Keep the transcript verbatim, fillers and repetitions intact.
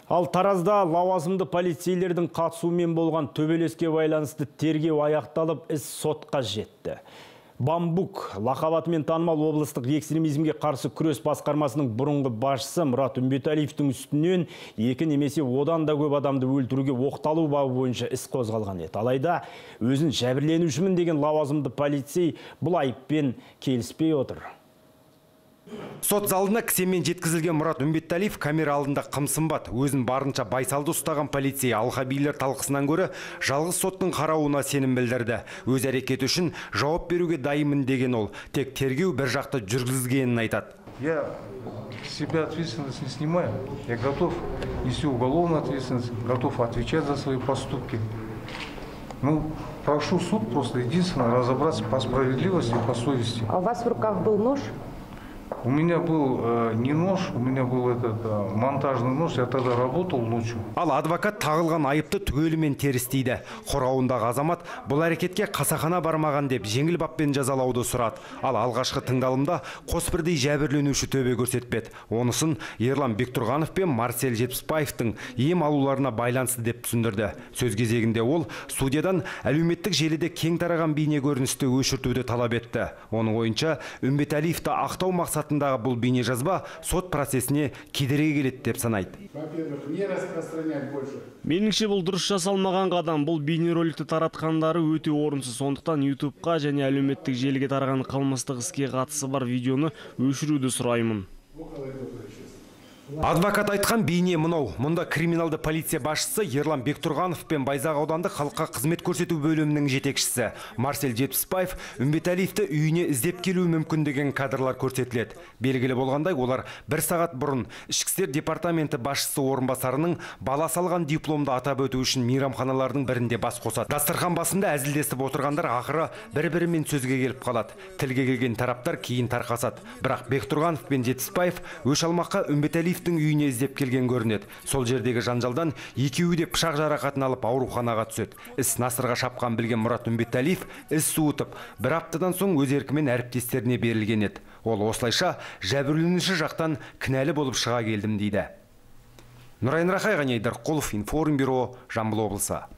Ал Таразда лауазымды полицейлердің қатысуымен болған төбелеске байланысты тергеу аяқталып, іс сотқа жетті. Бамбук лақабатымен танымал облыстық экстремизмге қарсы күрес басқармасының бұрынғы басшысы Мұрат Үмбетәлиевтің үстінен екі немесе одан да көп адамды өлтіруге оқталу бабы бойынша іс қозғалған еді. Алайда өзін жәбірленушімін деген лауазымды полицей бұл айыппен келіспей отыр. Сот залына кісенмен жеткізілген Мұрат Үмбетәлиев камера алдында қымсынбады. Өзін барынша байсалды ұстаған полицей алқабилер талқысынан көрі жалғыз соттың қарауына сенім білдірді. Өз әрекеті үшін жауап беруге дайынмын деген ол. Тек тергеу бір жақты жүргізілгенін айтады. Я себя ответственность не снимаю. Я готов нести уголовную ответственность, готов отвечать за свои поступки. Ну, прошу суд просто единственно разобраться по справедливости и по совести. А у вас в руках был нож? У меня был э, не нож, у меня был этот э, монтажный нож, я тогда работал ночью. Ал адвокат тағылған айыпты түгелімен теріс дейді. Қорғауындағы азамат бұл әрекетке қасақана бармаған деп жеңіл баппен жазалауды сұрады. Ал алғашқы тыңдалымда қос бірдей жәбірленуші төбе көрсетпеді. Онысын Ерлан Бектұрғанов пен Марсель Жетпісбаевтың ем алуларына байланысты деп түсіндірді. Сөз кезегінде ол судьядан әлеуметтік желіде кең тараған бейне көріністі өшіртуді талап етті. Оның ойынша Үмбетәлиевті ақтау мақсатындағы бұл бейне жазба сот процесіне кедергі келеді деп санайды. Меніңше бұл дұрыс жасалмаған қадам. Бұл бейнероликті таратқандары өте орынсыз. Сондықтан ютубқа және әлеуметтік желіге тараған қылмыстық іске қатысы бар видеоны өшіруді сұраймын. Адвокат айтқан бейне мынау. Мұнда криминалды полиция басшысы Ерлан Бектұрғанов пен Байзақ аудандық халыққа қызмет көрсету бөлімінің жетекшісі Марсель Жетпісбаев Үмбетәлиевті үйіне іздеп келуі мүмкін деген кадрлар көрсетіледі. Белгілі болғандай, олар бір сағат бұрын Ішкі істер департаменті басшысы орынбасарының бала салған дипломды атап өту үшін мейрамханалардың бірінде бас қосады. Дастархан басында әзілдесіп отырғандар ақыры бір-бірімен сөзге келіп қалады. Тілге келген тараптар кейін тарқасады. Бірақ Бектұрғанов пен Жетпісбаев өш алмаққа Үмбетәлиев үйіне іздеп келген көрінеді. Сол жердегі жанжалдан екеуі де пышақ жарақатын алып ауруханаға түседі. Іс насырға шапқан білген Мұрат Үмбетәлиев іс суытып, бір аптадан соң өз еркімен әріптестеріне берілген еді. Ол осылайша жәбірленуші жақтан кінәлі болып шыға келдім дейді. Нұрайын Рахай, Ғани Айдарқұлов, Информбюро, Жамбыл облысы.